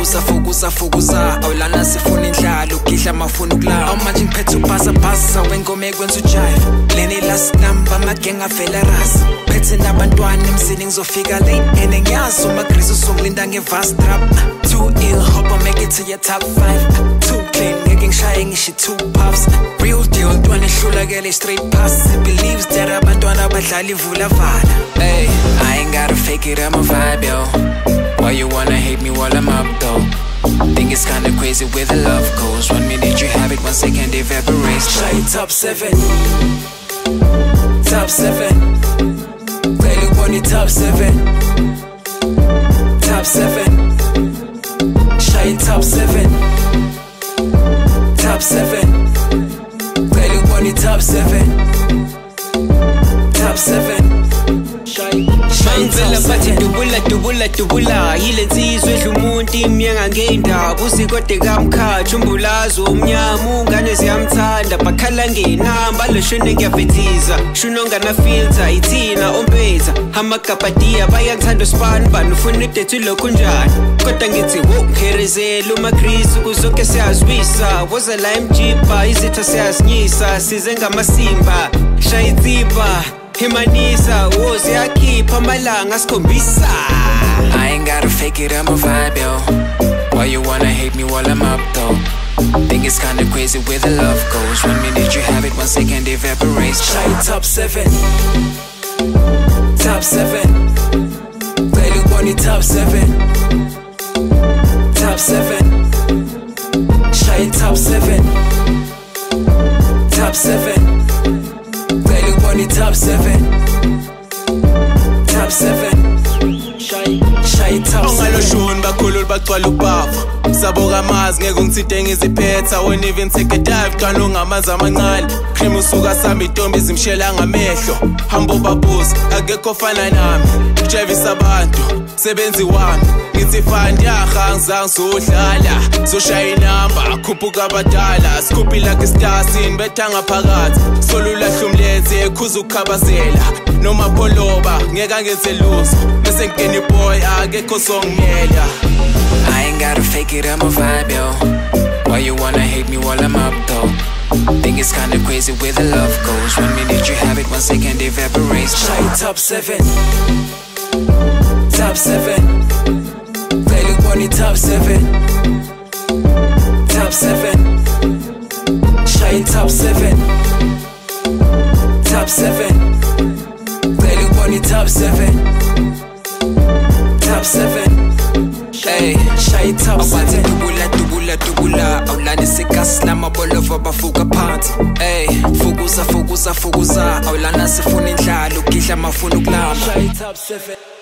fukuza awulana sifuna indlala ukidla amafuna ukulala awumanje ngiphethe ubhasa wengoma ekwenza ujive leni last number amagenga avela rasa phethe nabantwana emzini ngizofika late and ngiyazi umaGrease usungilinda nge-vast trap too ill hope I make it to your top 5 too clean ngeke ngishaye ngisho 2 puffs real deal ntwana ehlulakele straight pass believes that abantwana abadlala ivula vala hey I ain't gotta fake it, I'm a vibe yo. Why you wanna hate me while I'm up though? Think it's kinda crazy where the love goes. 1 minute you have it, 1 second evaporates. Shy top 7 top 7 Really want it top 7 top 7 Shy top 7 top 7 Really want it top 7 top 7 Ngizela bathi dubula yile nsizwe edla umuntu imnyanga ngendaba usikode kamkhathi umbulazo umnyama ungane ziyamthanda bakhala ngenamba loshone ngiyafethiza shuno ngana filter ithina ompetha amagabadiya bayangithanda usibani bani ufuna idethu lokhu njani kodwa ngithi ngikherezela umaGrease kuzoke siyazwisa woza la emjipa izitha siyasinyisa size ngamasimba shayitipa Himanisa, wozi yakhipha malanga sikhombisa I ain't gotta fake it, I'm a vibe yo. Why you wanna hate me while I'm up though? Think it's kinda crazy where the love goes. 1 minute you have it, 1 second evaporates. Shy top 7 top 7 Really want it top 7 top 7 Shy top 7 top 7 Really want it top 7 top 7 Shy top 7 Ongaloshuni bakhulula bagcwala ubavu Saboka amazi ngeke ngithinte ngiziphetha Won't even take a dive kana ungamanzi amancane Cream usuka sami intombi zimshela ngamehlo Hambo babuza akekho fana nami Ujevisa abantu sebenzi wami Ngithi fine yaha ngizange sodlala Zoshaya inamba khuphuka abadala Scoopy like a star scene betha ngaphakathi Solulahla umlenze ekhuza ukukhabazela Noma pholoba ngeke angenze luzo Bese ngene boy akekho songimela I ain't gotta fake it, I'm a vibe yo. Why you wanna hate me while I'm up though? Think it's kinda crazy where the love goes. 1 minute you have it, 1 second evaporates. Shy top 7 top 7 Really want it top 7 top 7 Shy top 7 top 7 Really want it top 7 top 7 Hey, shy top 7 dubula awulani sikasi lamabolovo bafuka phansi hey fukuza awulana sifuna indlala ukidla amafuna ukulamba shy top 7